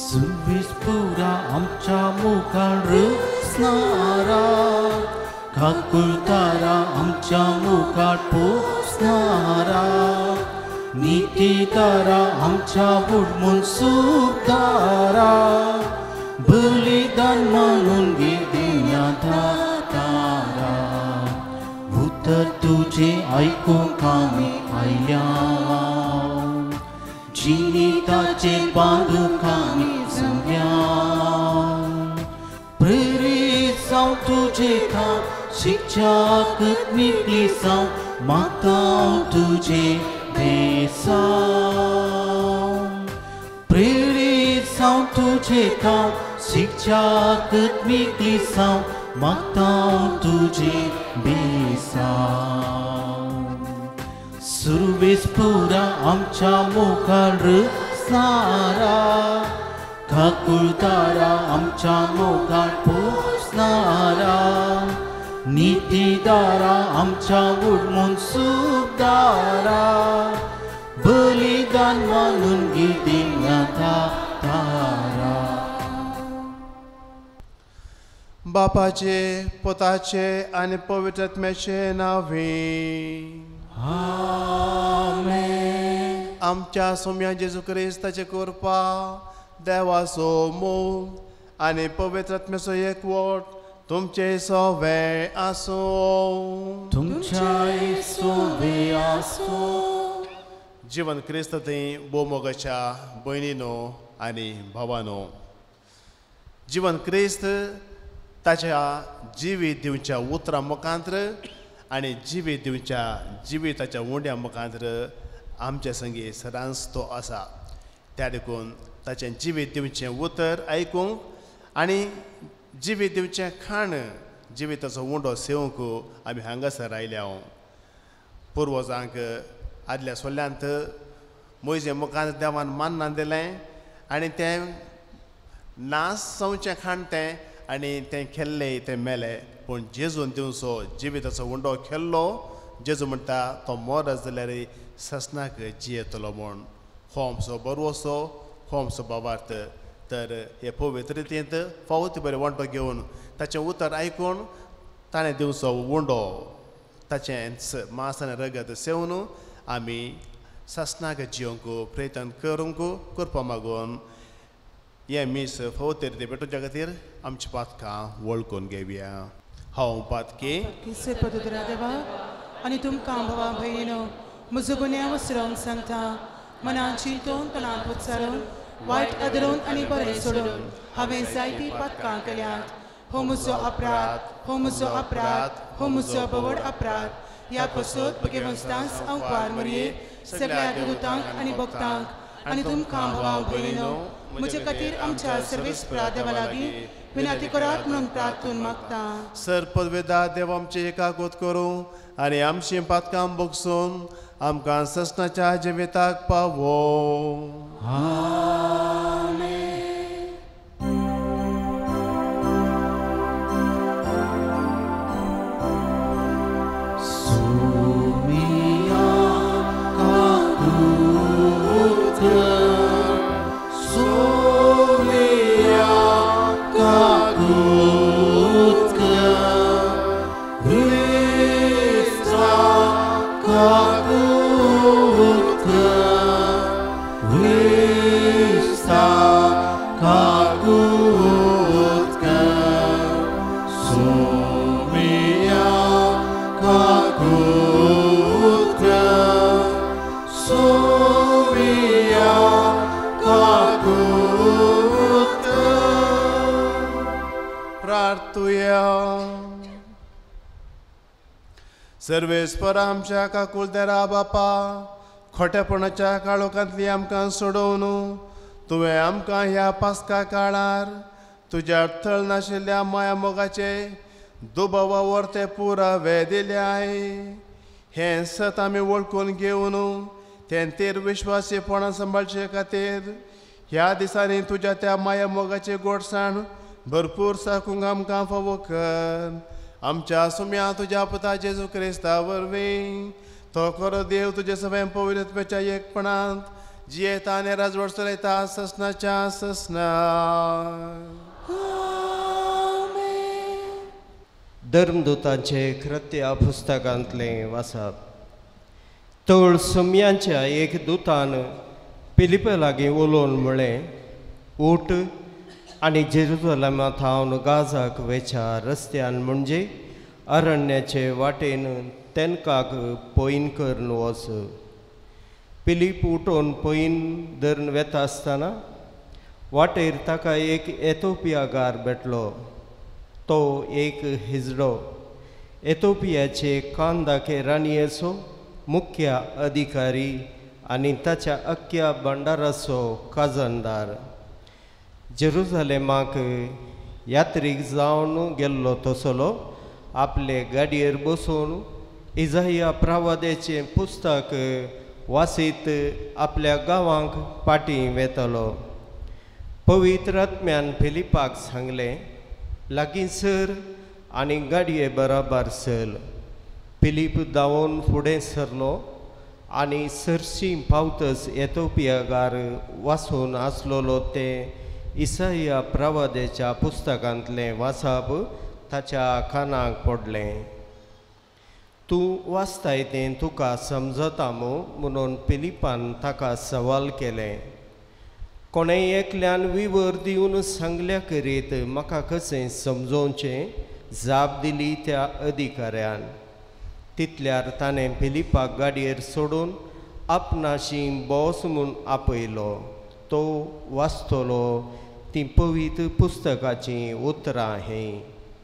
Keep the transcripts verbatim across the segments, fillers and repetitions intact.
सुविस्पुरा आमच्या मुखार रचणारा काकुळतारा आमच्या मुखार पोसणारा नीतितारा आमच्या बुडमून सुखदारा बलिदान म्हणून गिदिन्यात तारा उतर तुझे ऐकूंक आमी आयल्या जिनिताचे बांदूंक आमी जमल्या प्रेरीत जावं तुझे काम शिक्षक निकली जावं मागता हांव तुझे देसाव प्रेरीत जावं तुझे काम शिक्षक निकली जावं मागता हांव तुझे देसाव सुरवेस पुरा आमच्या मुखार रचणारा काकुळतारा आमच्या मुखार पोसणारा नीतिदारा आमच्या बुडमून सुखदारा बलिदान म्हणून गिदिन्यात तारा बापाचे पोताचे आनी पवित्र आत्म्याचे नावे आमेन. आमच्या सोम्या जेजू क्रिस्ताचे कृपा देवाचो मोग आनी पवित्र आत्म्याचो एकवट तुमचे सवे आसो तुमच्याय सोबे आसो. जीवन क्रिस्त थंय बोमोगाच्या भयणीनो आनी भावानो जीवन क्रिस्त ताच्या जिवीत दिवच्या उतरां मुखांत्र आनी जिवीत दिवच्या जिविताच्या उंड्या मुखांत्र आमचे संगी सदांच तो आसा. त्या देखून ताचें जिवीत दिवचें उतर आयकूंक आनी जिवीत दिवचें खाण जिविताचो उंडो सेवूंक आमी हांगासर आयल्या. पुर्वजांक आदल्या सोल्यांत मोयजे मुखांत देवान मान्नान दिलें आनी तें नास जावचें खाण तें आनी तें खेल्लें तें मेलें. पूण जेजून दिवचो जिविताचो उंडो खेल्लो. जेजू म्हणटा तो मोरस जाल्यार ससनाक जियेतलो म्हूण. हो आमचो बरवसो हो आमचो भावार्थ. तर हे पवित्र रितींत फावत बरें वंटो घेवन ताचें उतर आयकून ताणें दिवचो उंडो ताचें मांस आनी रगत सेवन आमी ससनाक जियोंक प्रयत्न करूंक करपा मागून हे मीस फावत रिती पेटोवच्या खातीर आमची पातकां वळखून घेवया. हांव पातकी देवा आनी तुमकां भावा भयणीनो म्हजो गुन्यांव विसरोंक सांगता. मनान चिंतून तोंडांत उच्चारून वायट आदरून आनी बरें सोडून हांवें जायतीं पातकां केल्यात. हो म्हजो अपराध हो म्हजो अपराध हो म्हजो बवड अपराध. ह्या पासून म्हगे वस्तांस हांव पार मरये सगळ्या देवतांक आनी भक्तांक आनी तुमकां भावा भयणीनो म्हजे खातीर आमच्या सर्वेस्परा देवा लागीं विनंती करात म्हणून प्रार्थून मागता. सर पदवेदार देव आमचे एकागोत करूं आनी आमची पातकां भोगसून आमकां ससनाच्या जिविताक पावो. आमेन. सर्वेस्पर आमच्या काकुलदेरा बापा खोटेपणाच्या काळोखांतली आमकां सोडोवन तुवें आमकां ह्या पास्का काळार तुज्या थळ नाशिल्ल्या माया मोगाचे दुबावा वर्ते पुरावे दिल्याय. हें सत आमी वळखून घेवन तेंचेर विश्वासीपणां सांबाळचे खातीर ह्या दिसांनी तुज्या त्या माया मोगाचे गोडसाण भरपूर साकूंक आमकां फावो कर. आमच्या सुम्या तुज्या पुता जेजू क्रिस्ता वरवीं तो खरो देव तुजे सगळें पवित्रतेच्या एकपणांत जी येता आनी राजवट चलयता ससनाच्या ससना. धर्मदूतांचे कृत्या पुस्तकांतले वाचप. तळ सोम्यांच्या एक दुतान पिलिप लागीं उलोवन म्हळें, उठ आनी जेरुसलेमांत हांव गाजाक वेच्या रस्त्यान म्हणजे अरण्याचे वाटेन तेनकाक पयन करून वच. पिलीप उठोवन पयन धरून वेता आसतना वाटेर ताका एक एथोपियागार भेटलो. तो एक हिजडो, एथोपियाचे कांदाके राणयेचो मुख्य अधिकारी आनी ताच्या अख्ख्या भंडाराचो काजनदार. जेरुसलेमाक यात्रेक जावन गेल्लो तसलो आपले गाडयेर बसून इजाया प्रवादेचें पुस्तक वासीत आपल्या गांवांक पाटी वेतलो. पवित्र आत्म्यान फिलिपाक सांगलें, लागीं सर आनी गाडये बराबर चल. फिलीप धांवून फुडें सरलो आनी सरशी पावतच एथोपियागार वाचून आसलोलो ते इसाया प्रवादेच्या पुस्तकांतलें वाचप ताच्या कानाक पडलें. तूं वाचताय तें तुका समजता मू म्हणून फिलिपान ताका सवाल केलें. कोणेय एकल्यान विवर दिवन सांगल्या करीत म्हाका कशें समजोवचें जाप दिली त्या अधिकाऱ्यान. तितल्यार ताणें फिलिपाक गाडयेर सोडून आपणाशी बोस म्हूण आपयलो. तो वाचतलो ती पवित्र पुस्तकाची उतरां हें.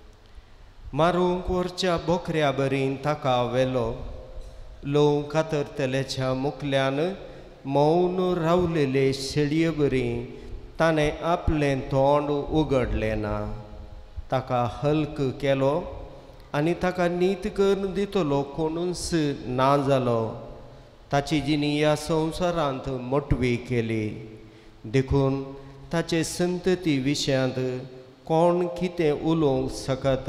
मारूंक वरच्या बोकऱ्या बरीन ताका व्हेलो. लोव कातरतल्याच्या मुखल्यान मौन रावलेले शेळये बरी ताणें आपलें तोंड उगडलें ना. ताका हल्क केलो आनी ताका नीत करून दितलो कोणूच ना जालो. ताची जिणी ह्या संवसारांत मोटवी केली. देखून ताचे संतती विशयांत कोण कितें उलोवंक सकत.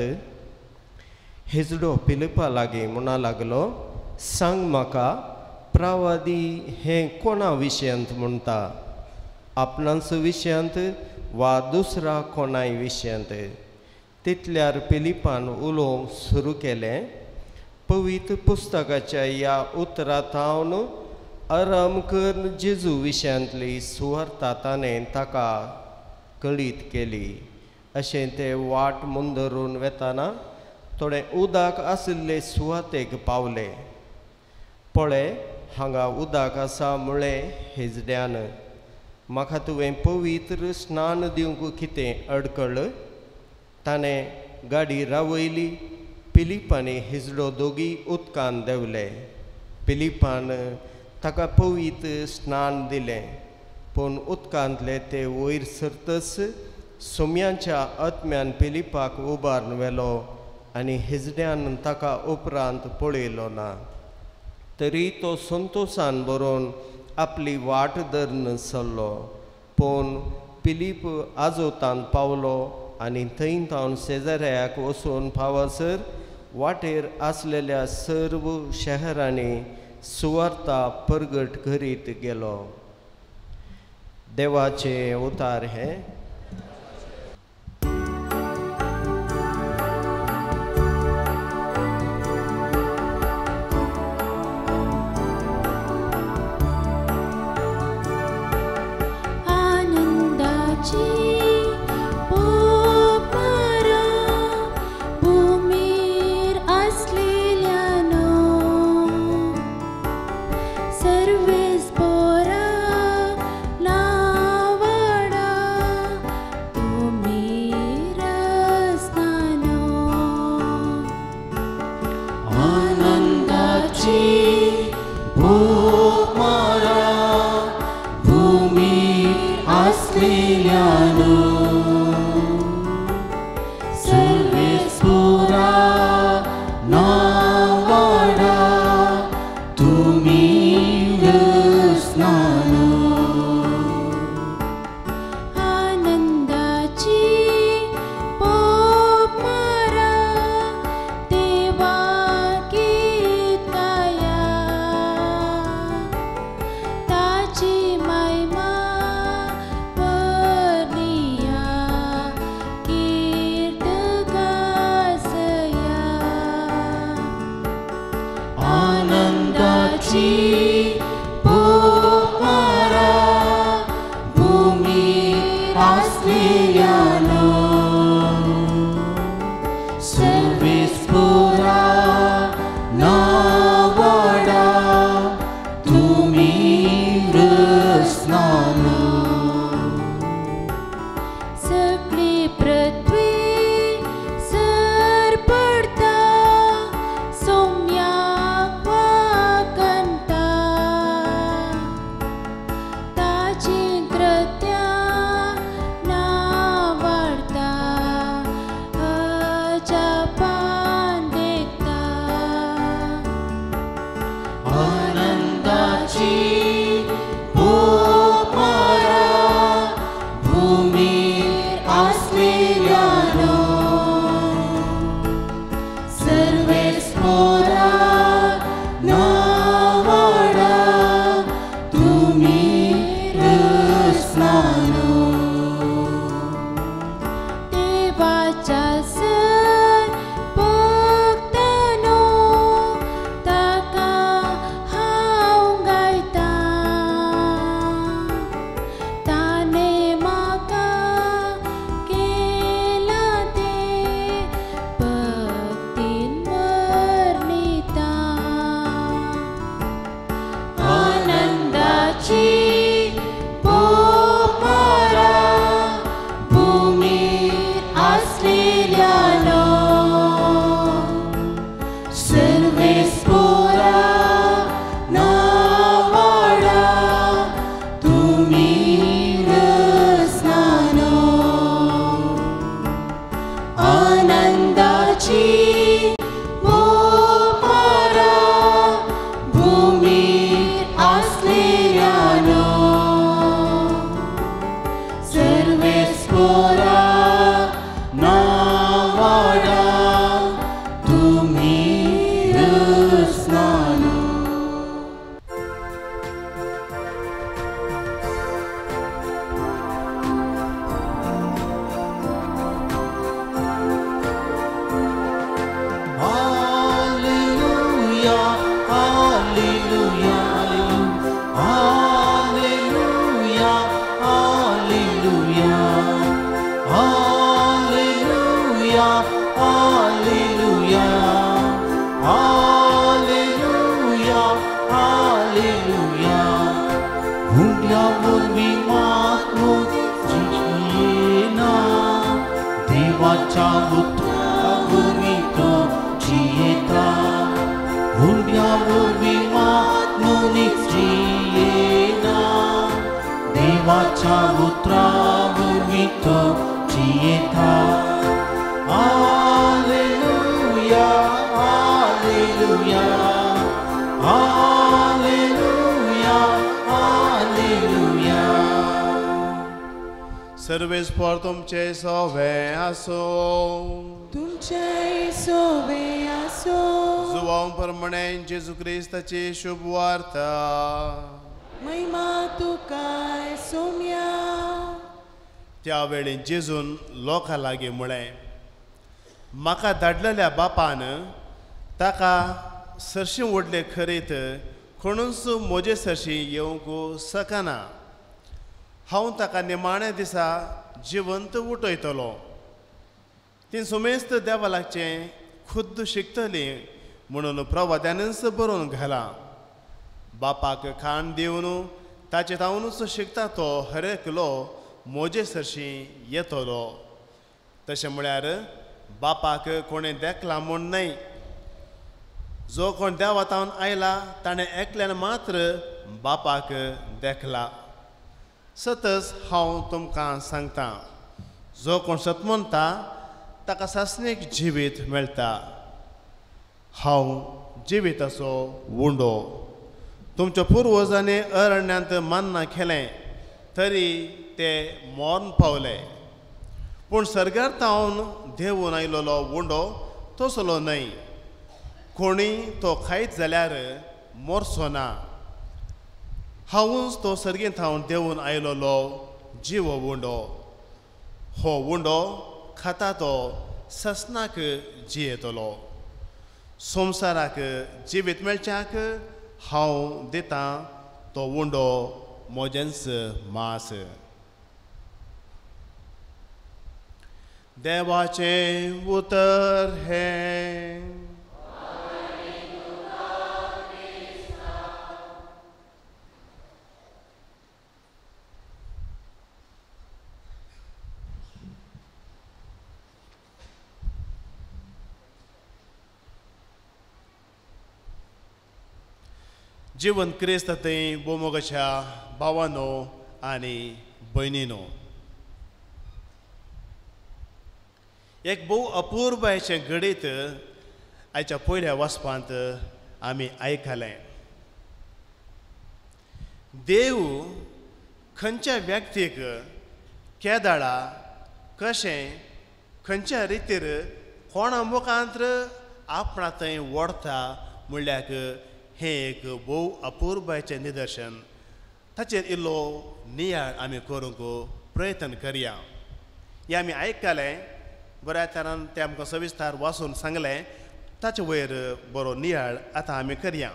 हिजडो फिलिपा लागीं म्हणा लागलो, सांग म्हाका प्रवादी हें कोणा विशयांत म्हणटा, आपणाच विशयांत वा दुसरा कोणाय विशयांत. तितल्यार फिलिपान उलोवंक सुरू केलें. पवित्र पुस्तकाच्या ह्या उतरांत हांव आराम कर जेजू विशयांतली सुवार्ता ताणें ताका कळीत केली. अशें ते वाट मुंदरून वेताना थोडें उदक आशिल्ले सुवातेक पावले. पळय, हांगा उदक आसा म्हळें हिजड्यान. म्हाका तुवें पवित्र स्नान दिवंक कितें अडकळ. ताणें गाडी रावयली. फिलिपानी हिजडो दोगी उदकान देंवले. फिलिपान ताका पवित्र स्नान दिलें. पूण उदकांतले ते वयर सरतच सोम्याच्या आत्म्यान फिलिपाक उबारून व्हेलो आनी हिजड्यान ताका उपरांत पळयलो ना. तरी तो संतोशान बरोवन आपली वाट धरून चल्लो. पूण फिलीप आजोतान पावलो आनी थंय तावन शेजाऱ्याक वचून पावसर वाटेर आसलेल्या सर्व शहरांनी सुवार्ता परगट करीत गेलो. देवाचे उतार हे. Chi भूक मारा भूमी आसलेल्यानो सर्वेस्परा नावाडा तुम्ही रसनानो सगळी पृथ्वी सर पडता सोम्याक वाकंता ताची कृत्या नावाडता अजापान देखता आनंदाची भूक मारा भूमी आसलेल्यानो सर्वेस्परा नावाडा तुम्ही रसनानो देवाच्या सर भक्तानो ताका हांव गायता ताणे म्हाका केला ते भक्तीन वर्णिता आनंदाची भूक मारा भूमी आसलेल्यानो सर्वेस्परा नावाडा तुम्ही रसनानो आनंदाची भूक मारा भूमी आसलेल्यानो सर्वेस्परा नावाडा तुम्ही रसनानो Hallelujah, hallelujah, hallelujah, hallelujah, hallelujah, hallelujah, hallelujah, hallelujah. Hundiamur vimatnu jiyena devacha utra भूमितो जियेता हुंड्यावर विमात्नु निश्चयेना देवाच्या उतराभूमीतो जियेता हालेलुया हालेलुया हालेलुया हालेलुया सर्वेस्पर तुमचे सवे आसो तुमचे सोबे आसो जुवां प्रमाणे जेजू क्रिस्ताची शुभ वार्ता महिमा तुकाय सोम्या त्या वेळी जेजून लोकां लागीं म्हळें म्हाका धाडलेल्या बापान ताका सरशी ओडले खरीत कोणूच म्हजे सरशी येवंक सकना हांव ताका निमाण्या दिसा जिवंत उठयतलो ती सुमेस्त देवालाचे खुद्द शिकतली म्हणून प्रवाद्यानच बरोवन घाला बापाक खाण दिवन ताचे तावनूच शिकता तो हर एकलो म्हजे सरशी येतलो तशें म्हळ्यार बापाक कोणें देखला म्हूण न्हय जो कोण देवातावन आयला ताणें एकल्यान मात्र बापाक देखला सतच हांव तुमकां सांगतां जो कोण सत म्हणटा ताका सासणेक जिवीत मेळटा हांव जिविताचो उंडो तुमच्या पुर्वजांनी अरण्यांत मान्ना केलें तरी ते मोर्न पावले पूण सर्गार्थावन देवून आयलोलो उंडो तसलो न्हय कोणी तो खायत जाल्यार मोरचो ना हांवूच तो सर्गेंत थावन देवून आयलोलो जीव उंडो हो उंडो खाता तो ससनाक जियेतलो संवसाराक जिवीत मेळच्याक हांव दितां तो उंडो मोजेंच मास. देवाचें उतर हें. जीवन क्रिस्त थंय बोमोगाच्या भावांनो आनी भयणीनो, एक भोव अपूर्व अशें घडीत आयच्या पयल्या वचपांत आमी आयकलें. देव खंयच्या व्यक्तीक केदाळा कशें खंयच्या रितीर कोणा मुखांतर आपणा थंय व्हरता म्हणल्यार हें एक भोव अपूर्वाचें निदर्शन. ताचेर इल्लो नियाळ आमी करूंक प्रयत्न करया. हें आमी आयकलें, बऱ्या तरान तें आमकां सविस्तार वाचून सांगलें, ताचे वयर बरो नियाळ आतां आमी करया.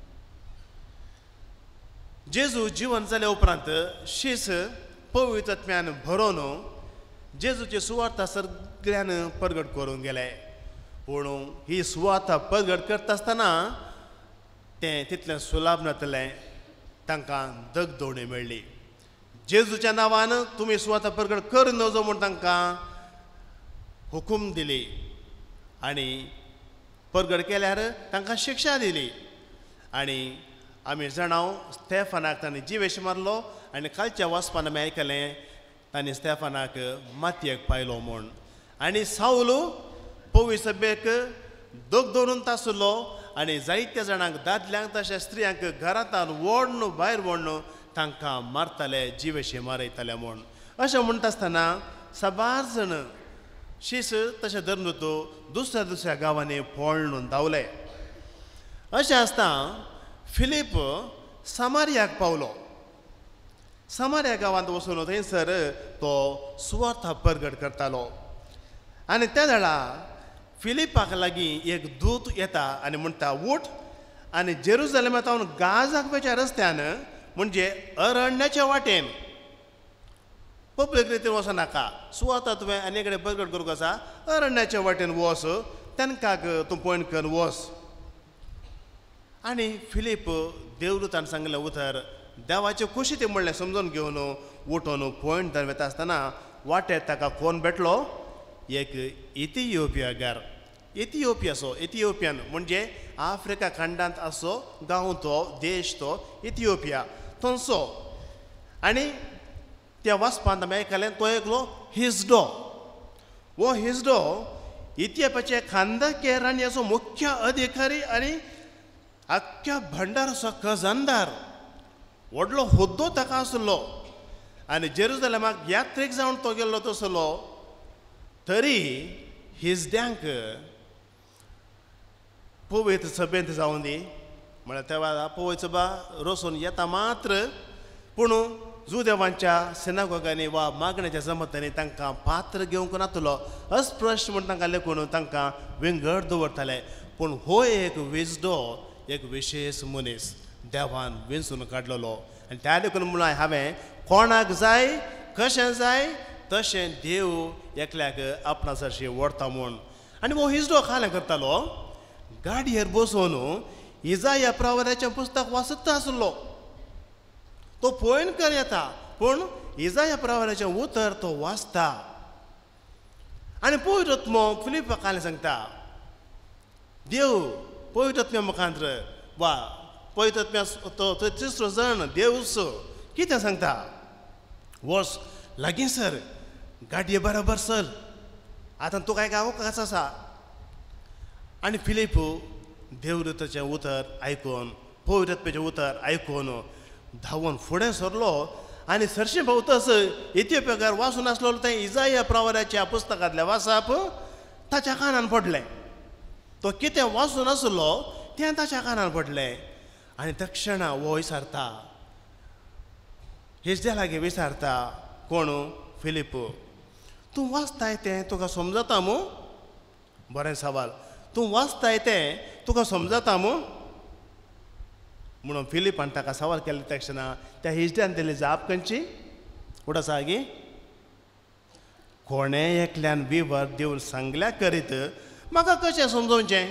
जेजू जिवन जाल्या उपरांत शीस पवित्र आत्म्यान भरोवन जेजूची सुवार्ता सगळ्यान परगट करूंक गेले. पूण ही सुवार्ता परगट करता आसतना तें तितलें सुलाभ नातलें. तांकां दगदोवणी मेळ्ळी. जेजूच्या नांवान तुमी सुवार्ता परगट कर नजो म्हूण तांकां हुकूम दिली आनी परगट केल्यार तांकां शिक्षा दिली. आनी आमी जाणाव स्टेफानाक तांणी जिवेश मारलो आनी कालच्या वचपान आमी आयकलें तांणी स्टेफानाक मातयेक पायलो म्हूण. आनी साऊल पवित्र सभेक दगदोरून तासलो आनी जायत्या जाणांक दादल्यांक तशें स्त्रियांक घरांतल्यान ओडन भायर ओडन तांकां मारताले, जिवेशी मारयताले म्हूण. अशें म्हणटा आसतना साबार जण शीस तशें धरून दुसऱ्या दुसऱ्या गांवांनी पळोवन धांवले. अशें आसता फिलीप समारियाक पावलो. समारिया गांवांत वचून थंयसर तो सुवार्ता परगट करतालो. आनी त्या वेळार फिलिपाक लागीं एक दूत येता आनी म्हणटा, उठ आनी जेरुसलेमांतल्यान गाजाच्या रस्त्यान म्हणजे अरण्याच्या वाटेन पब्लीक रितीन वचनाका. सुवार्ता तुवें आनी कडेन परगट करूंक आसा, अरण्याच्या वाटेन वच, तेंकाक तूं पॉयंट कर वच. आनी फिलीप देवदूतान सांगलें उतर देवाचें कशी तें म्हणलें समजून घेवन उठून पॉयंट धरून वता आसतना वाटेर ताका कोण भेटलो? एक इथियोपियाकार. इथियोपियाचो इथियोपियन म्हणजे आफ्रिका खंडांत असो गांव तो देश तो इथियोपिया थंयचो. आनी त्या वचपांत आमी आयकलें तो एकलो हिजडो. हो हिजडो इथियोपियाचे खांदाके राणयेचो मुख्य अधिकारी आनी आख्ख्या भंडाराचो खजानदार. व्हडलो हुद्दो ताका आसलो. आनी जेरुसलेमाक यात्रेक जावन तो गेल्लो तसलो. तरी हिजड्यांक पवित्र सभेंत जावन दी म्हळ्यार तेवा पवित्र सभा रोसून येता मात्र, पूण जुदेवांच्या सिनागोगांनी वा मागण्याच्या जमतांनी तांकां पात्र घेवंक नातलो. अस्पृश्य म्हूण तांकां लेखून तांकां विंगड दवरताले. पूण हो एक विजडो एक विशेश मनीस देवान विंचून काडलेलो. आनी त्या देखून म्हणून हांवें कोणाक जाय कशें जाय तशें देव एकल्याक आपणा सरशी व्हरता म्हूण. आनी हो हिजडो खालें करतालो, गाडयेर बसून इजाया प्रवाद्याचें पुस्तक वाचता आसलो. तो पॉयंट येता पूण इजाया प्रवाद्याचें उतर तो वाचता. आनी पवित्र आत्मो फिलिपाक खालें सांगता, देव पवित्र आत्म्या मुखांतर वा पवित्र आत्म्या तो तिसरो जण देवच कितें सांगता? वच लागीं सर, गाडये बरोबर चल, आतां तुका एक अवकाश आसा. आनी फिलीप देवदूताचें उतर आयकून पवित्र आत्म्याचें उतर आयकून धांवून फुडें सरलो. आनी सरशें भोंवतस इथियोपियाकार वाचून आसलो तें इजाया प्रवाद्याच्या पुस्तकांतलें वाचप ताच्या कानान पडलें. तो कितें वाचून आसलो तें ताच्या कानान पडलें. आनी तक्षणा हो विचारता, हिजड्या लागीं विचारता, कोण? फिलीप. तूं वाचताय तें तुका समजता मू? बरें सवाल. तूं वाचताय तें तुका समजता मू? म्हणून फिलिपान ताका सवाल केले तक्षणा त्या हिजड्यान दिली जाप खंयची उडा सागी कोणे एकल्यान विवर दिवन सांगल्या करीत म्हाका कशें समजोवचें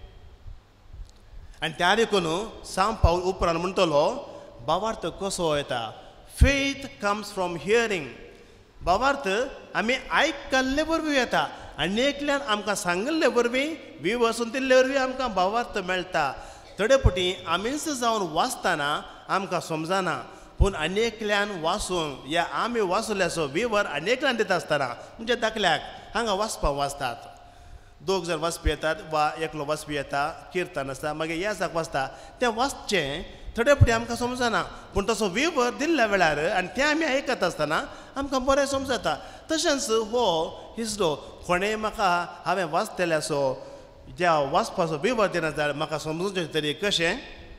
आनी त्या देखून साम पावल उपरांत म्हणटलो भावार्थ कसो येता फेथ कम्स फ्रॉम हियरींग भावार्थ आमी आयकल्ले वरवीं येता आनी एकल्यान आमकां सांगल्ले वरवीं वी वचून दिल्ले वरवीं आमकां भावार्थ मेळटा थोडे फावटी आमीच जावन वाचतना आमकां समजना पूण अनेकल्यान वाचून या आमी वाचल्याचो विवर अनेकल्यान दिता आसतना म्हणजे दाखल्याक हांगा वाचपाक वाचतात दोग जर वाचपी येतात वा एकलो वाचपी येता किर्तन आसता मागीर याजाक वाचता तें वाचचें थोडे फावटी आमकां समजना पूण तसो विवर दिल्ल्या वेळार आनी तें आमी आयकत आसतना आमकां बरें समजता तशेंच हो हिजडो कोणें म्हाका हांवें वाचतल्याचो ज्या वाचपाचो विवर दिना जाल्यार म्हाका समजूंचें तरी कशें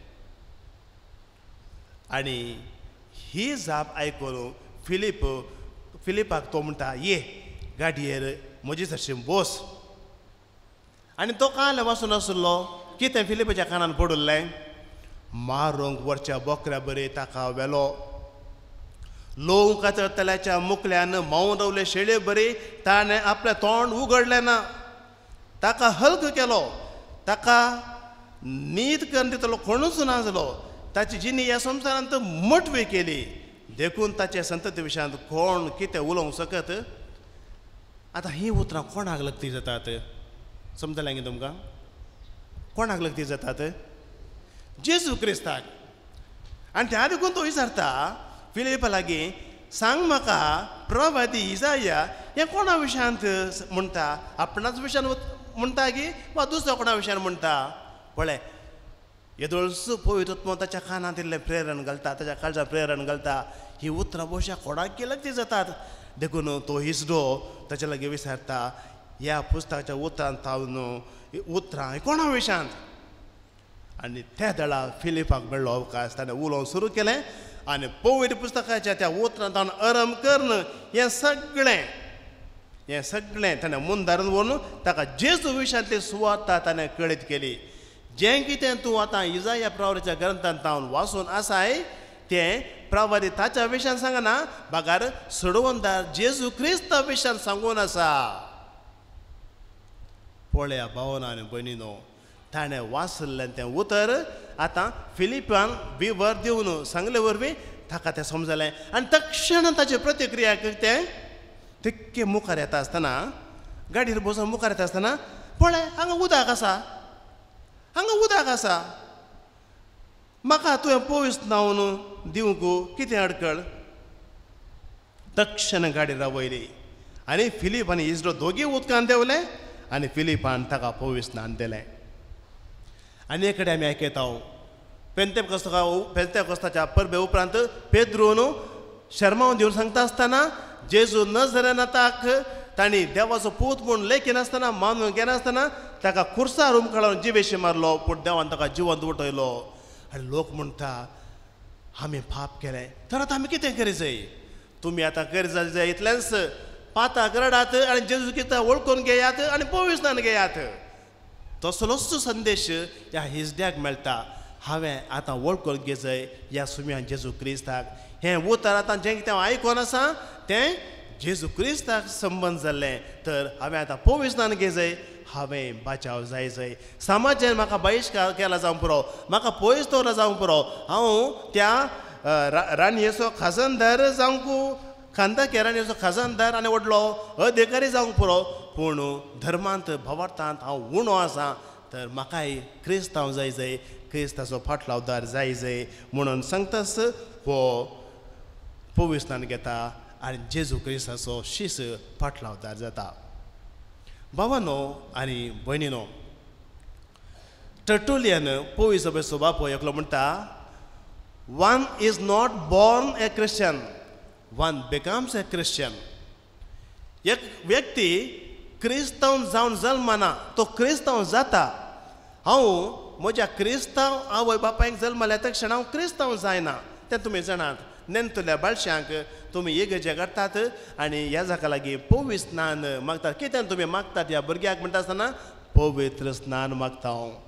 आनी ही जाप आयकून फिलीप फिलिपाक तो म्हणटा ये गाडयेर म्हजी तशी बोस आनी तो काल वाचून आसलो कितें फिलिपाच्या कानान पडुल्लें मारूंक वरच्या बोकऱ्या बरी ताका वेलो लोव कातरतल्याच्या मुखल्यान मावून रावले शेळे बरी ताणें आपलें तोंड उगडलें ना ताका हल्क केलो ताका न्हीद करून दितलो कोणूच नाजलो ताची जिणी ह्या संवसारांत मोटवी केली देखून ताचे संतती विशयांत कोण कितें उलोवंक सकत आतां ही उतरां कोणाक लक्ती जातात समजलें गे तुमकां कोणाक लक्ती जातात जेजू क्रिस्ताक आनी त्या देखून तो विचारता फिलिपा लागीं सांग म्हाका प्रवादी इजाया हें कोणा विशयांत म्हणटा आपणाच विशयान म्हणटा की वा दुसऱ्या कोणा विशयान म्हणटा पळय येदोळस पवित्र ताच्या कानांत इल्लें प्रेरण घालता ताच्या काळजांत प्रेरण घालता ही उतरां बोश्या कोणाक केल्याक ती जातात देखून तो हिजडो ताचे लागीं विचारता ह्या पुस्तकाच्या उतरांत न्हू उतरां कोणा विशयांत आनी त्या दळा फिलिपाक मेळ्ळो अवकाश ताणें उलोवंक सुरू केलें आनी पवित्र पुस्तकाच्या त्या उतरांत ताणें अरम कर्ण हें सगळें हें सगळें ताणें मन धरून व्हरून ताका जेजू विशयांतली सुवार्ता ताणें कळीत केली जें कितें तूं आतां इजाया प्रवादीच्या ग्रंथांत तावन वाचून आसाय तें प्रवादी ताच्या विशयान सांगना बागार सोडवंदार जेजू क्रिस्ता विशयान सांगून आसा पळया भावना आनी भयणीनो ताणें वाचलें तें उतर आतां फिलिपान विवर दिवन सांगले वरवीं ताका तें समजलें आनी तक्षण ताची प्रतिक्रिया कितें तिक्के मुखार येता आसतना गाडयेर बसून मुखार येता आसतना पळय हांगा उदक आसा हांगा उदक आसा म्हाका तुवें पवित्र न्हांवन दिवंक कितें अडकळ तक्षण गाडी रावयली आनी फिलीप आनी इजरो दोगी उदकान देंवले आनी फिलिपान ताका पवित्र स्नान दिलें आनी एक कडेन आमी आयकता पेंतेकोस्ता पेंतेकोस्ताच्या परबे उपरांत पेद्रून शर्मावन दिवन सांगता आसतना जेजू नजरेनाताक तांणी देवाचो पूत म्हूण लेखी नासतना मानून घेनासतना ताका खुर्सार उमखळून जिवेशी मारलो पूण देवान ताका जिवंत उठयलो आनी लोक म्हणटा आमी पाप केलें तर आतां आमी कितें करी जाय तुमी आतां करी जाय इतलेंच पाताक रडात आनी जेजू कितें वळखून घेयात आनी पवित्र स्नान घेयात तसलोच संदेश ह्या हिजड्याक मेळटा हांवें आतां वळखून घे जाय ह्या सुम्यान जेजू क्रिस्ताक हें उतर आतां जें कितें आयकोन आसा तें जेजू क्रिस्ताक संबंद जाल्लें तर हांवें आतां पवित्र स्नान घे जाय हांवें बाचाव जाय जाय समाजान म्हाका बहिश्कार केला जावं पुरो म्हाका पयस दवरला जावं पुरो हांव त्या राणयेचो खाजनदार जावंक खांदा केराणयेचो खाजनदार आनी व्हडलो अधिकारी जावंक पुरो पूण धर्मांत भावार्थांत हांव उणो आसा तर म्हाकाय क्रिस्तांव जाय जाय क्रिस्ताचो फाटलावदार जाय जाय म्हणून सांगतास हो पवित्र स्नान घेता आनी जेजू क्रिस्ताचो शीस फाटलावदार जाता भावानो आनी भयणीनो टर्टुलियन पवित्र सभेचो बापो एकलो म्हणटा one is not born a Christian one becomes a Christian एक व्यक्ती क्रिस्तांव जावन जल्मना तो क्रिस्तांव जाता हांव म्हज्या क्रिस्तांव आवय बापायक जल्मल्या त्या क्षण हांव क्रिस्तांव जायना तें तुमी जाणात नेणतल्या बाळशांक तुमी इगर्जे काडटात आनी ह्या जाका लागीं पवित्र स्नान मागतात कितें तुमी मागतात ह्या भुरग्याक म्हणटा आसतना पवित्र स्नान मागता हांव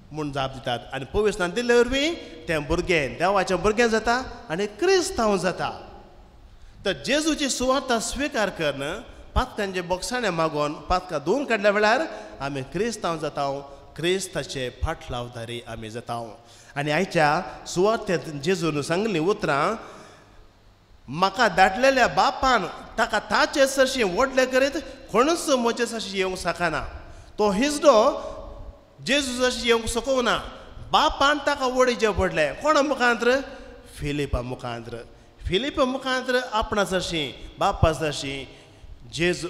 म्हूण जाप दितात आनी पवित्र स्नान दिले वरवीं तें भुरगें देवाचें भुरगें जाता आनी क्रिस्तांव जाता. तर जेजूची सुवार्ता स्विकार करून पातकांचे बोगसाणें मागोवन पातकां धुवन काडल्या वेळार आमी क्रिस्तांव जाता, क्रिस्ताचे फाटलावधारी आमी जाता. आनी आयच्या सुवार्थेंत जेजून सांगलीं उतरां म्हाका धाडलेल्या बापान ताका ताचे सरशी व्हडलें करीत कोणूच म्हजे सरशी येवंक शकना. तो हिजडो जेजू जशी येवंक सकना. बापान ताका वडीचें पडलें कोणा मुखांत्र? फिलिपा मुखांत्र. फिलिपा मुखांत्र आपणा सरशी बापा सरशी जेजू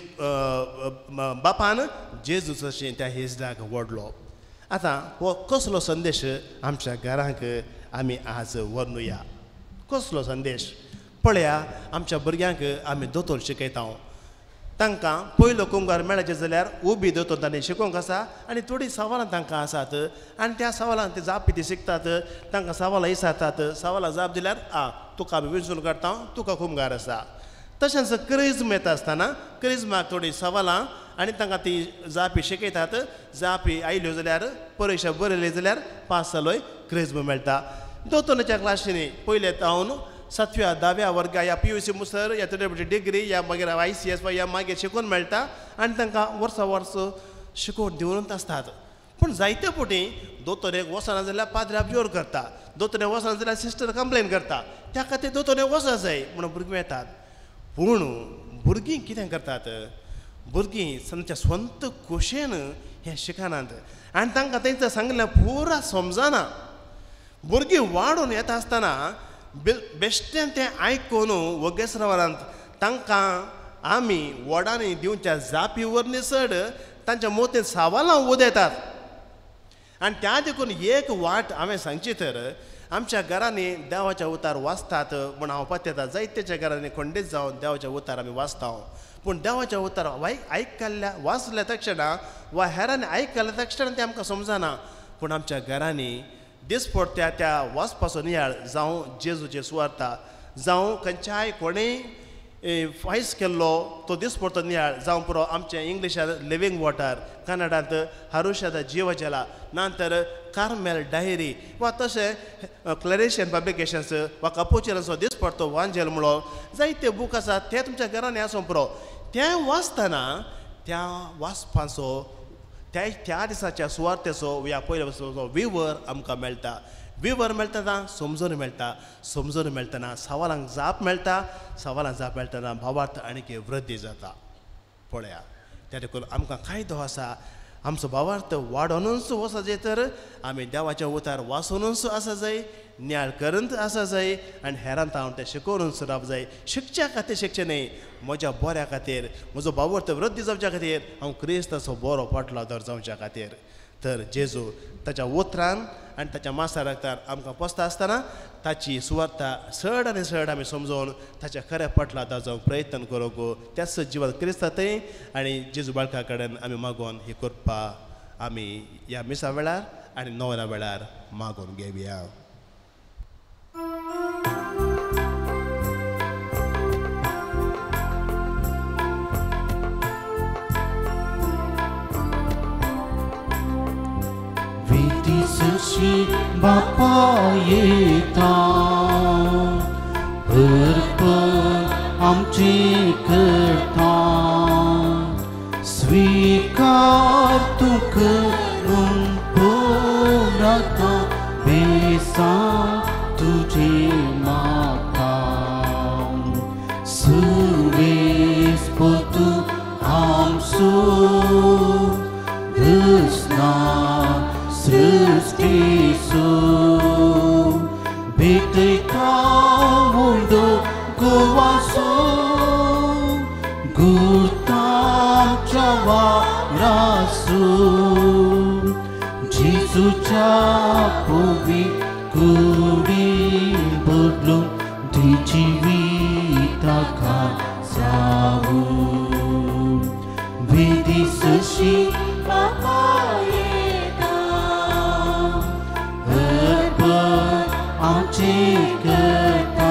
बापान जेजू सरशी त्या हिजड्याक व्हडलो. आतां हो कसलो संदेश आमच्या घरांक आमी आज व्हरनुया? कसलो संदेश? पळया, आमच्या भुरग्यांक आमी दोतोर शिकयता. तांकां पयलो कुंभार मेळचें जाल्यार उबी दोतोर तांणी शिकोवंक आसा आनी थोडीं सवालां तांकां आसात आनी त्या सवालांक ते जाप ते शिकतात. तांकां सवालां विचारतात. सवालां जाप दिल्यार आ तुका आमी विंचून काडटा, तुका कुंभार आसा. तशेंच क्रिज्म येता आसतना क्रिज्माक थोडीं सवालां आनी तांकां ती जापी शिकयतात. जापी आयल्यो जाल्यार परीक्षा बरयली जाल्यार पास जालोय क्रिज्म मेळटा. दोतोराच्या क्लासीनी पयले जावन सातव्या धाव्या वर्गा या पी यू सी मुसर या तुजे डिग्री या मागीर आय सी एस या मागीर शिकून मेळटा आनी तांकां वर्सा वर्स शिकोवन दिवनूच आसतात. पूण जायते फावटी दोतोरेक वचना जाल्यार पाद्र्याक जोर करता. दोतोरेक वचना जाल्यार सिस्टर कंप्लेन करता. त्या खातीर दोतोरेक वचना जाय म्हणून भुरगीं येतात. पूण भुरगीं कितें करतात? भुरगीं तांच्या स्वंत खोशेन हें शिकनात आनी तांकां तेंचं सांगलें पुरा समजना. भुरगीं वाडून येता आसतना बेश्टें तें आयकून वगेसरावरांत तांकां आमी वडांनी दिवच्या जापी वरनी चड तांच्या मोतीन सावालां उदेतात. आनी त्या देखून एक वाट हांवें सांगची तर आमच्या घरांनी देवाचे उतार वाचतात म्हूण हांव पत्तेता. जायत्याच्या घरांनी खंडीत जावन देवाचे उतार आमी वाचता. पूण देवाचे उतार आयकल्ल्या वाचल्या तक्षणा वा हेरांनी आयकल्या तक्षण तें आमकां समजना. पूण आमच्या घरांनी दिसपडट्या त्या वाचपाचो नियाळ जावं जेजूचे सुवार्ता जावं खंयच्याय कोणेय फायज केल्लो तो दिसपडटो नियाळ जावं पुरो आमचें इंग्लिशांत लिवींग वॉटर, कन्नडांत हारुशादा जिवजला, नंतर कार्मेल डायरी वा तशें क्लरेशियन पब्लिकेशन्स वा कपोचिनाचो दिसपडटो वांजेल म्हणून जायते बूक आसात ते तुमच्या घरांनी आसूं पुरो. तें वाचतना त्या वाचपाचो त्या त्या दिसाच्या सुवार्थेचो ह्या पयल्या वर्साचो विवर आमकां मेळटा. विवर मेळटना समजून मेळटा. समजून मेळटना सवालांक जाप मेळटा. सवालांक जाप मेळटना भावार्थ आनीक वृद्धी जाता. पळया, त्या देखून आमकां कायदो आसा. आमचो भावार्थ वाडोनूच वचत जाय तर आमी देवाचे उतार वाचूनूच आसा जाय, नियाळ करूनच आसा जाय आनी हेरांत हांव तें शिकोवनूच रावप जाय. शिकच्या खातीर शिकचें न्ही, म्हज्या बऱ्या खातीर, म्हजो भावार्थ वृद्धी जावच्या खातीर, हांव क्रिस्ताचो बरो फाटलावदार जावच्या खातीर. तर जेजू ताच्या उतरान आनी ताच्या मासा रक्तान आमकां पोसता आसतना ताची सुवार्ता चड आनी चड आमी समजून ताच्या खऱ्या फाटलावदार जावंक प्रयत्न करूंक त्याच जिवन क्रिस्तांतय आनी जेजू बाळका कडेन आमी मागोवन ही कृपा आमी ह्या मिसा वेळार आनी नवरा वेळार मागोवन घेवया. Sesi Bapa येता अर्पण आमचे करता स्वीकार तू करून पुरता बेसा तुझे माता सुवेस पोतू आमसो रसना सृष्टिसो बेटैका मुंडो गोवासो गुर्तांच्या वारासो जेजूच्या पोवी कुडी बदलून ती जिविताका जावू वेदी सशी करता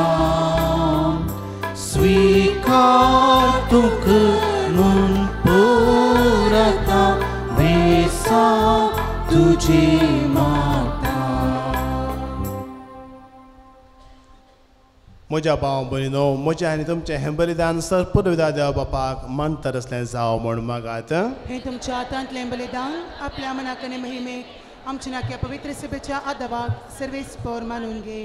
स्वीकार तुक nun purata besa तुझी मागता. म्हज्या भाव भयणो, म्हजें आनी तुमचें हें बलिदान सर्पविदा देवा बापाक मानतर असलें जावं म्हूण मागात. हे तुमच्या हातांतलें बलिदान आपल्या मनाक आनी महिमेक आमच्या नाक्या पवित्र सभेच्या आदावाक सर्वेस्पर मानून घे.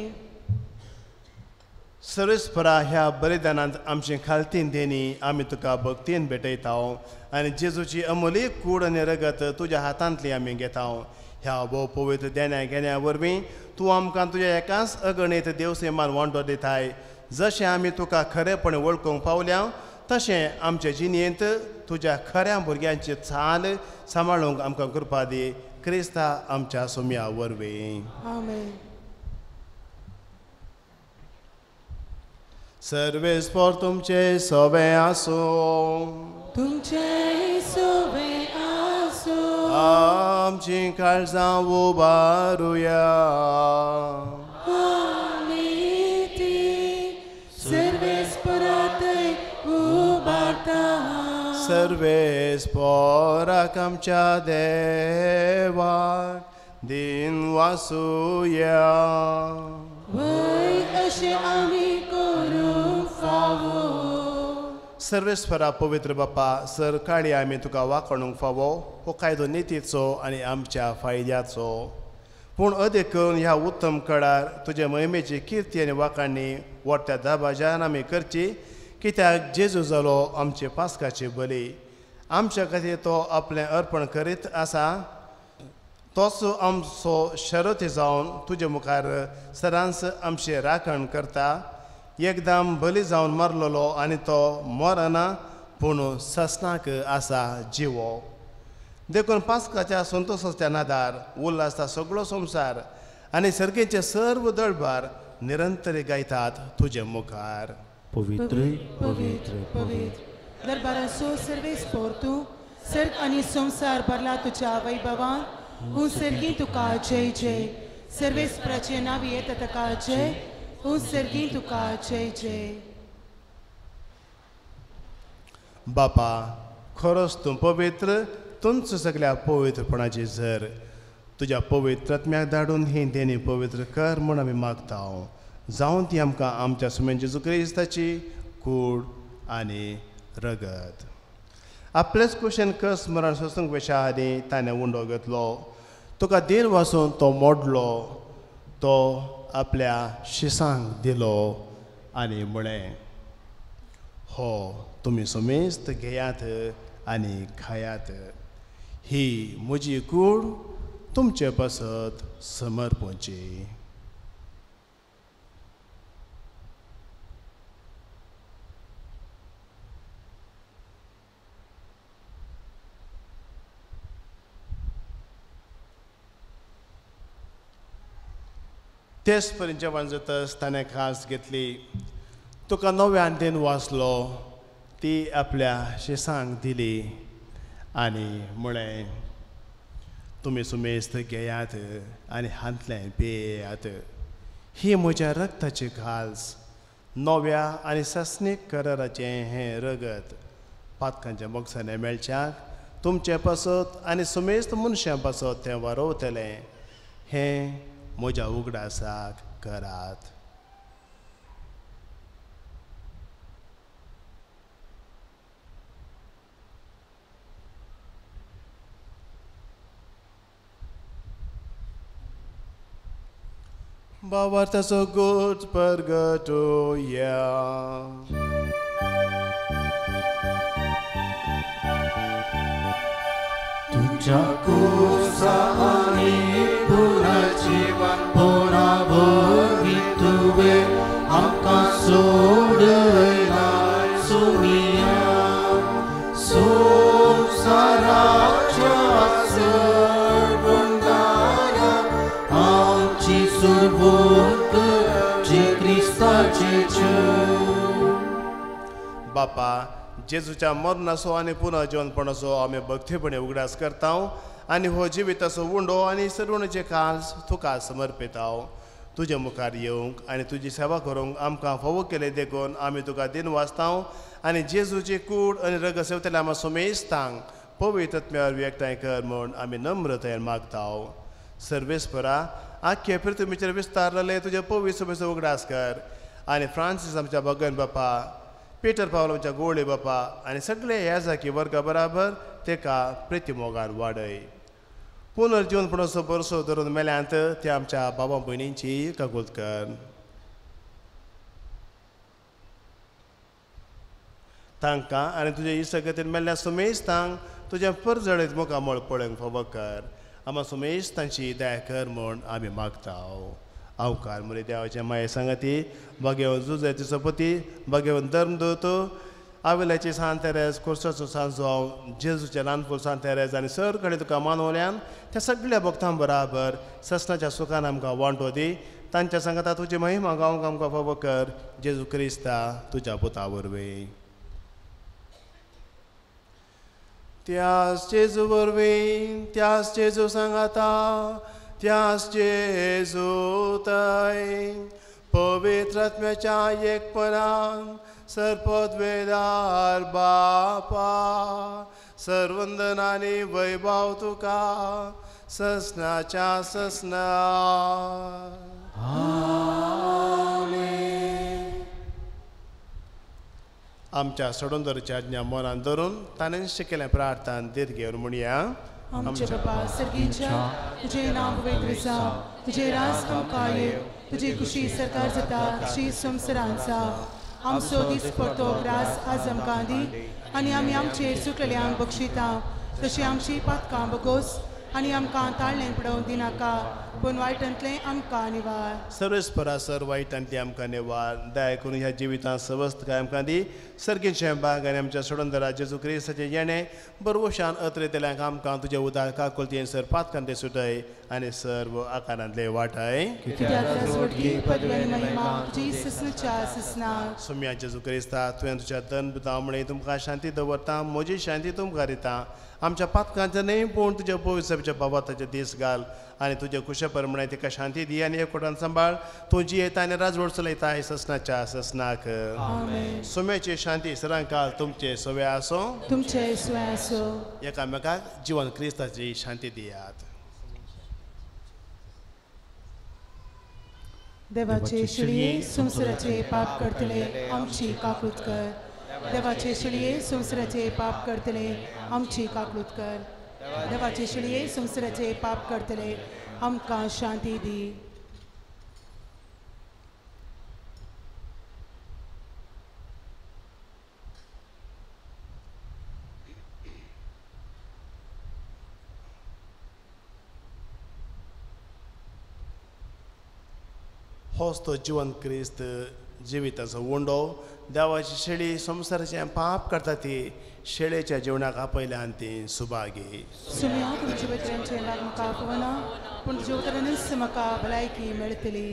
सर्वेस्परा ह्या बलिदानांत आमची खालतीन देणी आमी तुका भक्तीन भेटयता आनी जेजूची अमोली कूड आनी रगत तुज्या हातांतली आमी घेता. ह्या भोव पवित्र देण्या घेण्या वरवीं तूं आमकां तुज्या एकाच अगणीत देवसेमान वांटो दिताय. जशें आमी तुका खरेपण वळखूंक पावल्या तशें आमचे जिणेंत तुज्या खऱ्या भुरग्यांची चाल सांबाळूंक आमकां कृपा दी. क्रिस्ता आमच्या सुम्या वरवीं. आमेन. सर्वेस्पर तुमचे सवे आसूं. तुमचे सोबे आसो. आमची काळजां उबारुया. आमी ती सर्वेस्परांतय उबारता. सर्वेस्पराक आमच्या देवाक दिन वासुया. वय अशें आमी करूंक फावो. सर्वेस्परा पवित्र बापा, सर काळी आमी तुका वाखणूंक फावो हो कायदो नितीचो आनी आमच्या फायद्याचो. पूण अदेक करून ह्या उत्तम काळार तुजे महिमेची किर्ती आनी वाखाणणी व्हडट्या दाबाज्यान आमी करची, कित्याक जेजू जालो आमचे पास्काची बली. आमच्या खातीर तो आपलें अर्पण करीत आसा. तोच आमचो शरती जावन तुजे मुखार सदांच आमची राखण करता. एकदम बली जावन मरलोलो आनी तो मरना पूण ससनाक आसा जिवो. देखून पास्काच्या संतोशाच्या नादार उल्हासता सगळो संवसार आनी सर्गेचे सर्व दळबार निरंतरी गायतात तुजे मुखार. पवित्र पवित्र पवित्र दरबाराचो सर्वेस्पर तूं. सर्ग आनी संवसार भरला तुज्या वैभवान. हूं सर्गी तुका जय जय. सर्वेस्पराचे नांवी येता ताका जय. हूं सर्गी तुका जय जय. बापा, खरोच तूं पवित्र. तुमच सगळ्या पवित्रपणाची झर तुज्या पवित्रत्म्याक धाडून ही देणी पवित्र कर म्हूण आमी मागता. जावन ती आमकां आमच्या सुमेन जेजू क्रिस्ताची कूड आनी रगत. आपलेच कुशेन कस मरण सोसूंक वेशा आनी ताणें उंडो घेतलो. तुका दिन वाचून तो मोडलो. तो आपल्या शिसांक दिलो आनी म्हळें, हो तुमी सुमेस्त घेयात आनी खायात. ही म्हजी कूड तुमचे पासत समर्पणची. तेच पर्यंत जेवण जातच ताणें खास घेतली. तुका नव्यान दिन वाचलो. ती आपल्या शिसांक दिली आनी म्हळें, तुमी सुमेस्त घेयात आनी हांतलें पियेयात. ही म्हज्या रगताची घाल्स, नव्या आनी सस्नीक कराराचें हें रगत पातकांच्या मोगसाने मेळच्याक तुमचे पासत आनी सुमेस्त मनशां पासत तें वारोवतलें. हें म्हज्या उगडासाक करात. भावार्थाचो गोड परगटोया. तुझ्या कुसा आनी पुनर्जीवन पुना भोगितुवे आमकां सोडयला सुमिया. संवसाराच्या सर्वंगारा आमची सुरवंत जे क्रिस्ताचे बापा, जेजूच्या मरणाचो आनी पुनः जीवनपणाचो आमी भक्तीपणे उगडास करता आनी हो जिविताचो उंडो आनी सर्वणेचे काल तुका समर्पिता. तुजे मुखार येवंक आनी तुजी सेवा करूंक आमकां फावो केले देखून आमी तुका दिन वाचता आनी जेजूची कूड आनी रग सेवतले आमकां सुमेस्तांक पवित्र आत्म्यावर व्यक्ताय कर म्हूण आमी नम्रतायेन मागताव. सर्वेस्परा आख्खे पृथ्वीचेर विस्तारलेले तुजे पवित्र सभेचो उगडास कर आनी फ्रांसीस आमच्या भगवन बापा, पीटर पावलो आमच्या गोळे बापा आनी सगळे येजाकी वर्गा बराबर तेका प्रितीमोगान वाडय. पुनर्जीवन पुणोचो बरसो धरून मेल्यांत ते आमच्या बाबा भयणींची कागूत कर. तांकां आनी तुजे इश्टगतीन मेल्ल्या सुमेस्तांक तुज्या परजळीत मुखामळ पळोवंक फावो कर. आमा सुमेस्तांची दया कर म्हूण आमी मागताव. अवकार मुरे देवाचे माये सांगाती भगेवन जुजायती सपती भगेवन धर्मदूत आविलाची सांत तेरेज कोर्साचो सांजो जेजूचे ल्हानपूर सांत तेरेज आनी सर कडेन तुका मानवल्यान त्या सगळ्या भक्तां बराबर ससनाच्या सुखान आमकां वांटो दी. तांच्या सांगाता तुजी महिमा गावंक आमकां फावो कर. जेजू क्रिस्ता तुज्या पुता वरवीं. त्याच जेजू वरवीं त्याच जेजू सांगाता त्याच जेजू थंय पवित्र आत्म्याच्या एकपणान सरपदवेदार बापा सर्वंदन आनी वैभव तुका ससनाच्या ससना. आमच्या सोडून दवरच्या आज्ञा मनान धरून ताणें शिकयलें प्रार्थना देत घेवन म्हणया. आमचे बापा सर्गीच्या तुझे नाम पवित्र जावं, तुझे राज आमकां येव, तुझी खुशी सरकार जाता श्री संवसारांचा. आमचो दीस परतो ग्रास आज आमकां दी आनी आमी आमचेर चुकलेल्यांक बक्षिता तशी आमची पातकां बगोस आनी आमकां ताळ्ळें पडोवंक दिनाका पूण वायटांतलें आमकां निवार. सर्वेस्परा सर वायटांतली आमकां निवार. दया करून ह्या जिवितांत सवस्त काय आमकां दी. सर्गीचें बाग आनी आमच्या सोडूनदरा जेजू क्रिस्ताचें येणें बरवशान अत्रेतल्यांक आमकां तुजे उदार काकुलतेन सर पातकान ते सुटय आनी सर्व आकारांतले वाटाय. सुम्या जेजू क्रिस्ता तुवें तुज्या दन बुतामणे तुमकां शांती दवरता. म्हजी शांती तुमकां दिता. आमच्या पातकांचें न्हय पूण तुज्या पवित्र सभेच्या बाबाताचे दीस घाल आनी तुजे खुशे परमणे तिका शांती दी आनी एकवटान सांबाळ. तूं जी येता आनी राजवट चलयता ससनाच्या ससनाक. सुम्याची शांती सरांकाल तुमचे सवे आसो. तुमचे सवे आसो. एकामेकाक जीवन क्रिस्ताची शांती दियात. देवाचे शिळये संवसाराचे पाप करतले आमची काकूत कर. देवाचे शिळये संवसाराचे पाप करतले आमची काकूत कर. देवाचे शिळये संवसाराचे पाप करतले आमकां शांती दी. होच तो जीवन क्रिस्त जिविताचो उंडो. देवाची शेळी संवसाराचें पाप करता ती शेळेच्या जिवनाक आपयल्यान ती सुभागी. सुम्या तुमच्या भितरांचे लाग म्हाका पवना पूण तुजे उतरानच म्हाका भलायकी मेळटली.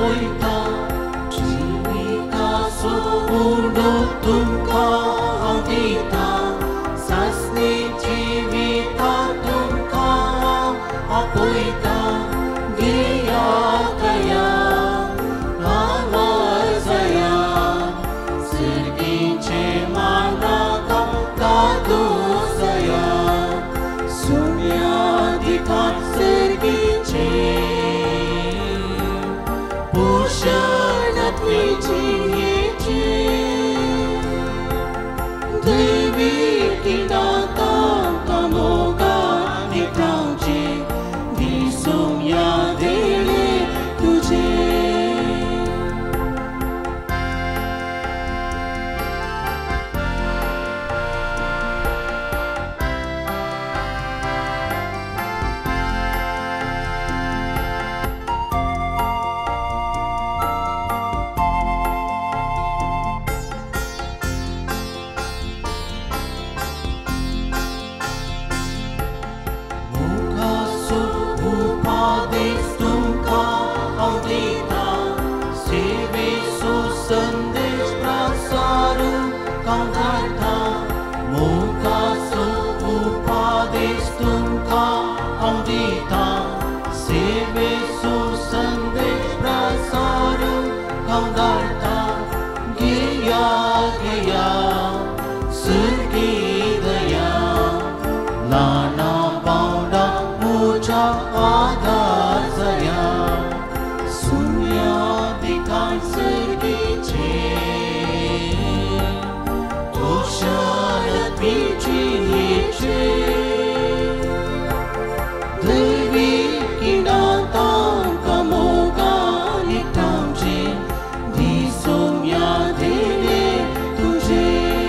आपयता जिविता सोडो तुमकां हांव दिता सासणी जिविता तुमकां आपयता गिया गया आवाजया सर्गीचे मानाका कादोसया सुम्याधिकार सर्गीचे पोषणात्मेची हेचे देवी किनाता कामोगा निटावचे दिसून या देणे तुझे मुखासो उपादेश तुमकां हांव दिता सेवेचो संदेश प्रसारूंक हांव धाडटा मुखासो उपादेश तुमकां हांव दिता सेवेचो संदेश प्रसारूंक हांव धाडटा गिया गिया सर्गी दया नाना पावडा मुझा आधार जया सुम्याधिकार सर्गीचे पोषणात्मेची हेचे देवी किनाता कामोगा निटावचे दिसून या देणे तुझे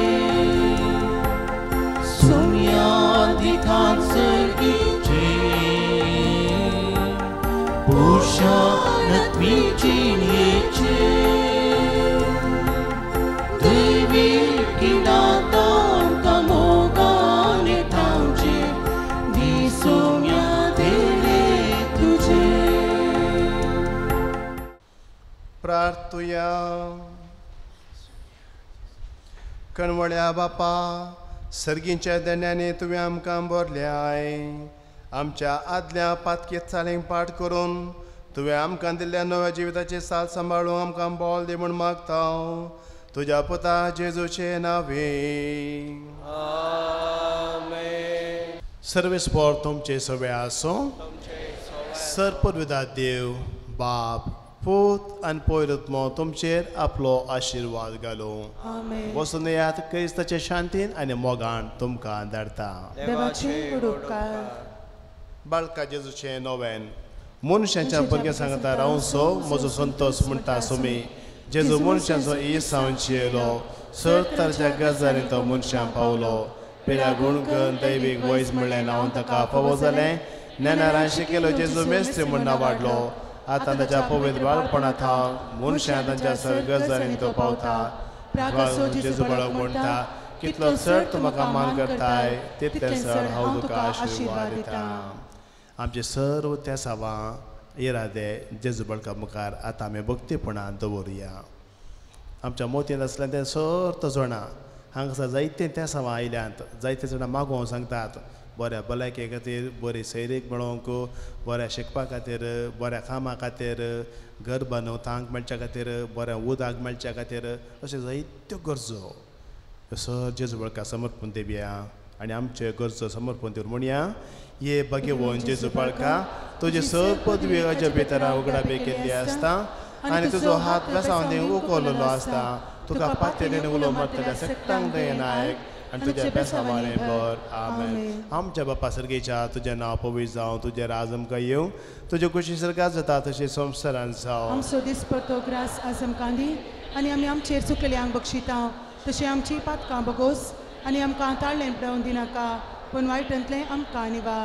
सुम्याधिकार सर्गीचे पोषणात्मेची हेचे देवी किनाता कामोगा निटावचे दिसून या देणे तुझे प्रार्थुया कणवळ्या बापा सर्गींच्या दंड्याने तुवें आमकां भरल्याय आमच्या आदल्या पातकेत चालींक पाठ करून तुवें आमकां दिल्ल्या नव्या जिविताची साथ सांबाळूंक आमकां बोल दी म्हूण मागता तुज्या पुता जेजूचे नांवे आमेन. सर्वेस्पर तुमचे सगळे आसूं सर्पविदा देव बाप पूत आनी पवित्रत्म तुमचेर आपलो आशिर्वाद घालूं आमेन. वचून येयात क्रिस्ताचे शांतीन आनी मोगान तुमकां धाडटा देवाचे उपकार बाळका जेजूचे नोवेन मनशांच्या भुरग्या सांगता रावूं सो म्हजो संतोश म्हणटा सुमी जेजू मनशांचो इसांवची येयलो सर तराच्या गजाली तो मनशां पावलो पिल्या गुणगन दैवीक वयस म्हणलें हांव ताका फावो जालें ज्ञानारान शिकयलो जेजू मेस्त्री म्हण वाडलो आतां ताच्या पवित्र बाळपणांत हांव मनशां तांच्या सर गजालीन तो पावता जेजू बाळक म्हणटा कितलो चड तूं म्हाका मान करताय तितलें चड हांव तुका आशिर्वाद दिता आमचे सर्व त्या सावां इरादे जेजू बाळका मुखार आतां आमी भक्तीपणान दवरुया आमच्या मोतीन आसलें तें सर्त जाणां हांगासर जायते त्या सावां आयल्यांत जायते जाणां मागोवंक सांगतात बऱ्या भलायके खातीर बरी सैरीक मेळोवंक बऱ्या शिकपा खातीर बऱ्या कामा खातीर घर बांदूंक तांक मेळच्या खातीर बऱ्या उदक मेळच्या खातीर अश्यो जायत्यो गरजो सर जेजू बाळका समर्पण दिवया आनी आमचे गरजो समर्पण दिवन म्हणया ये भगवंत जेजू बाळका तुजे सर पदवी अजय भितरा उगडा बे केल्ली आसता आनी तुजो हात बेसांव दिवंक उखललेलो आसता तुका पातेरीन उलो मारतल्या सेक्टांक दयनायक आनी तुज्या बेसांवांनी भर आमेन. आमच्या बापा सर्गेच्या तुजें नांव पवित्र जावं तुजें राज आमकां येवं तुजे कुशी सर्गात जाता तशी संवसारांत जावं आमचो दीस परतो ग्रास आज आमकां दी आनी आमी आमचेर चुकल्यांक बक्षिता तशी आमची पातकां बगोस आनी आमकां ताळ्ळें पडोवन दिनाका पूण वायटांतलें आमकां निवार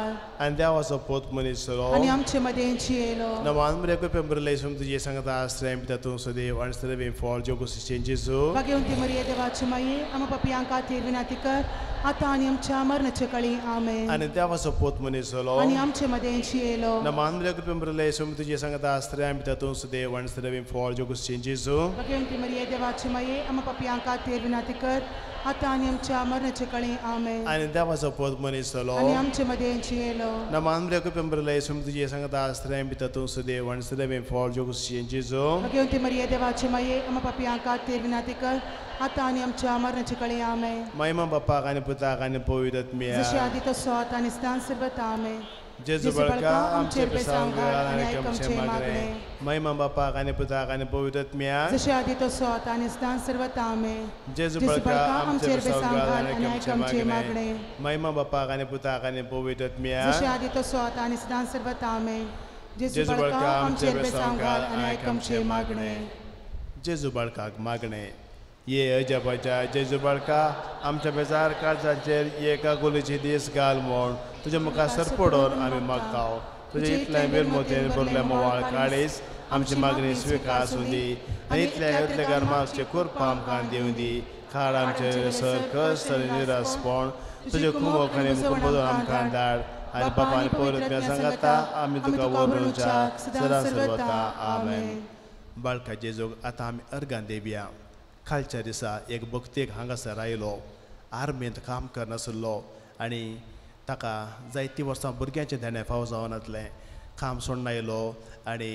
आणि देवाचो पोत मनीस आणि जालो आमचे मदेंची येलो नवान मरे को पेंबरले सुम तुझे सांगता आश्रय पिता सुदेव आणि सर्व फॉल जो कुछ चेंजेस हो भाग्यवंती मरिये देवाची माये आम पपियां खातीर विनंती कर आता आणि आमच्या मरणाच्या काळी आमेन आणि देवाचो पोत मनीस जालो आणि आमचे मदेंची येलो नवान मरे को पेंबरले सुम तुझे सांगता आश्रय पिता सुदेव आणि सर्व फॉल जो कुछ चेंजेस हो भाग्यवंती मरिये देवाची माये आम पपियां खातीर विनंती कर आता आणि आमच्या मरणाच्या काळी आमेन आणि देवाचो पोत मनीस जालो आणि आमचे मदेंची येलो नवान मरे को पेंबरले सुम तुझे सांगता आश्रय पिता सुदेव आणि सर्व फॉल जो कुछ चेंजेस हो भाग्यवंती मरिये देवाची माये आम पपियां खातीर विनंती कर आता आणि आमच्या मरणाच्या काळी आमेन महिमा बाप्पाक आणि पुताक आणि पवित्र जशी आत्म्याक आधी तसो आता आणि स्थान सर्वत आमेन जेजू बळका आमचे पेसांगार आणि आमचे मागणे महिमा बाप्पाक आणि पुताक आणि पवित्र आत्म्याक जशी आधी तसो आता आणि स्थान सर्वत आमेन जेजू जेजू बळका बळका आमचे आमचे पेसांगार पेसांगार आणि आणि आमचे आमचे मागणे मागणे महिमा बाप्पाक आणि पुताक आणि पवित्र जशी आत्म्याक आधी तसो आता आणि स्थान सर्वत आमेन जेजू जेजू बळका बळका आमचे आमचे पेसांगार पेसांगार आणि आमचे मागणे जेजू बळकाक मागणे ये अजबाच्या जेजू बळका आमच्या बेजार काळजाचेर एका गोलीची दीस घाल म्हूण तुझे मुखार सरपडोन आमी मागताव तुझे इतल्या वेल मोतेन भरल्या मोवाळ काळीस आमची मागणी स्विकार आसूं दी आनी इतल्या इतल्या गरमाचे खुरपा आमकां दिवं दी खाड आमचे सर कस तरी निरासपण तुझे कुमोक आनी मुकुंबदून आमकां धाड आनी बापा आनी पवित्र सांगाता आमी तुका वरणुच्या सदां सर्वता आमेन बाळका जेजूक आतां आमी अर्गां देवया खालच्या दिसा एक भक्तेक हांगासर आयलो आर्मेंत काम करनासलो आनी ताका जायतीं वर्सां भुरग्यांचें धेणे फाव जावनातलें काम सोडून आयलो आनी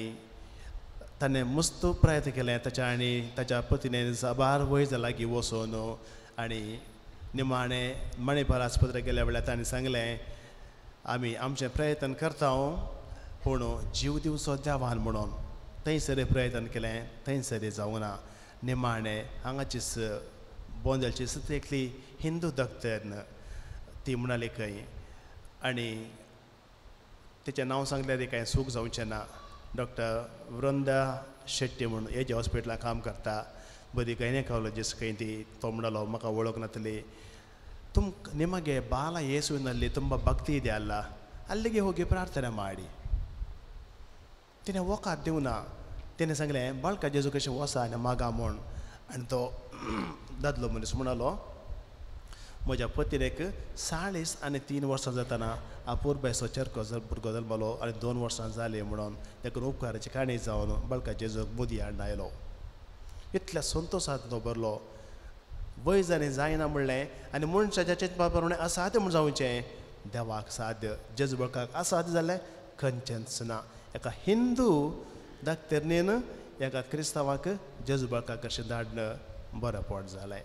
ताणें मस्त प्रयत्न केले ताच्या आनी ताच्या पत्नीन साबार वय लागीं वचून आनी निमाणें मणिपाल आस्पत्रेक गेल्या वेळार ताणें सांगलें आमी आमचें प्रयत्न करता पूण जीव दिवचो देवान म्हणून थंयसर प्रयत्न केलें थंयसर जावंक ना निमाणें हांगाचीच बोंदेलची सतरेकली हिंदू डॉक्टर ती म्हणाली खंय आनी तिचें नांव सांगल्यार कांय सूख जावचें ना डॉक्टर वृंदा शेट्टी म्हणून हेजे हॉस्पिटलांत काम करता बरी गायनेकोलॉजिस्ट खंय ती तो म्हणलो म्हाका वळख नातली तुम ನಿಮಗೆ ಬಾಲ ಯೇಸುವಿನಲ್ಲಿ ತುಂಬ ಭಕ್ತಿ ಇದೆಯಲ್ಲ ಅಲ್ಲಿಗೆ ಹೋಗಿ ಪ್ರಾರ್ಥನೆ ಮಾಡಿ तिने वोकार दिवना तिने सांगलें बाळका जेजू कशें वसा आनी मागा म्हूण आनी तो दादलो मनीस म्हणलो म्हज्या पत्नीक साळीस आनी तीन वर्सां जाताना अपूर्बेचो चेरको भुरगो जल्मलो आनी दोन वर्सां जालीं म्हणून देखून उपकाराची काणी जावन बाळका जेजूक मुदी हाडून आयलो इतल्या संतोशांत तो भरलो वय जालें जायना म्हणलें आनी मनशाच्या चिंतपा प्रमाणे असाध्य म्हूण जावचें देवाक साध्य जेजू बाळकाक असाध्य जालें खंयचेंच ना एका हिंदू धाकटेरनीन एका क्रिस्तांवाक जेजू बाळकाक कशें धाडणं बरें पड जालें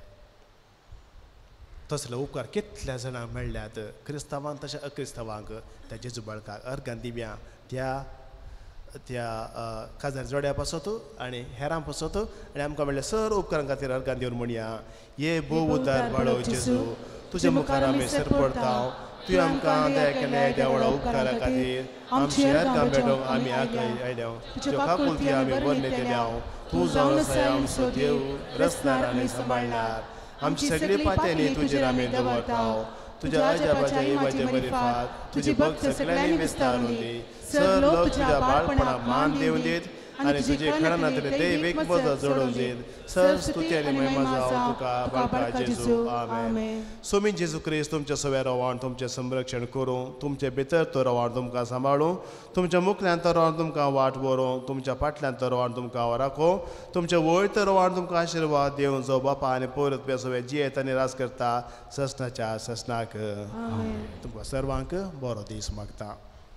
तसले उपकार कितल्या जाणांक मेळ्ळ्यात क्रिस्तांवांक तशें अक्रिस्तांवांक त्या जेजू बाळकाक अर्गां दिव्या त्या त्या काजार जोड्या पासत आनी हेरां पासत आनी आमकां म्हणलें सर उपकारां खातीर अर्गां दिवन म्हणया ये भोव उदार बाळो जेजू तुजे मुखार आमी सर पडटाव तुवें आमकां दया केल्या त्या व्हडा उपकारा खातीर आमची अर्गां मेळोवंक आमी आयल्या तुज्यो काकुलती आमी वर्णे केल्या तूं जावन आसा आमचो देव रचणार आनी सांबाळणार आमची सगळी पात्यांनी तुजेर आमी दवरताव तुज्या अजापाच्या इवाचे बरी फात तुजी भक्त सगळ्यांनी विस्तारून दी सर लोक तुज्या बाळपणाक मान देवन दीत आनी तुजे खणांतले दैवीक मजत जोडून दीत सर स्तुती आनी महिमा जावं तुका बाळका जेजू आमेन सोमी जेजू क्रिस्त तुमच्या सव्या रवान तुमचें संरक्षण करूं तुमचे भितर तो रवान तुमकां सांबाळूं तुमच्या मुखल्यान तो रवान तुमकां वाट व्हरूं तुमच्या फाटल्यान तो रवान तुमकां राखो तुमच्या वयर तो रवान तुमकां आशिर्वाद दिवं जो बापा आनी पवित्र सवे जियेत आनी रास करता ससनाच्या ससनाक तुमकां सर्वांक बरो दीस मागता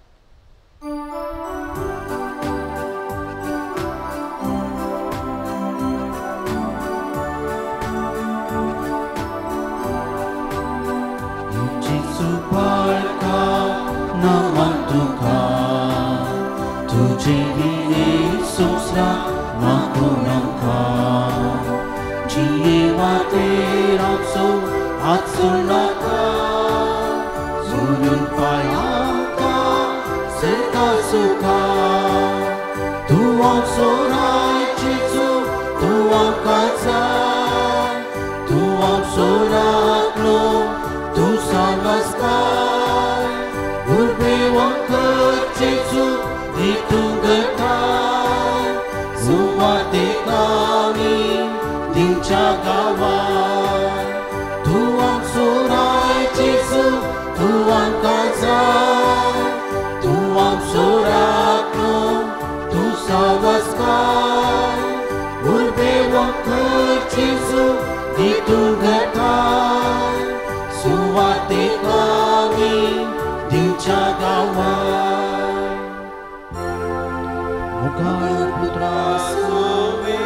Barka namantuka Tujivi Jesusra makunangka Jiwa terakso atsunaka Zunun payaka seta suka Tuang sorai chizu tuang kazan Tuang sorak lo tu salvaskai urbe दिवच्या गावात तू आमचो रायचेसू तू आमकां जाय तू आमचो राखणो तू सावस्कार उर्बे वखरचेसू दितू घटाय सुवातेक आमी दिवच्या गावात मुखार पुत्रासोवे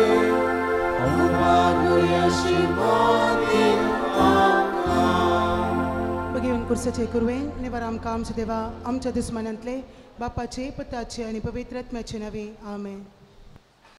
बघेवन कुर्साचे कुरवेन निवार आमकां आमचे देवा आमच्या दुस्मानांतले बापाचे पुताचे आनी पवित्र आत्म्याचे नवे आमेन.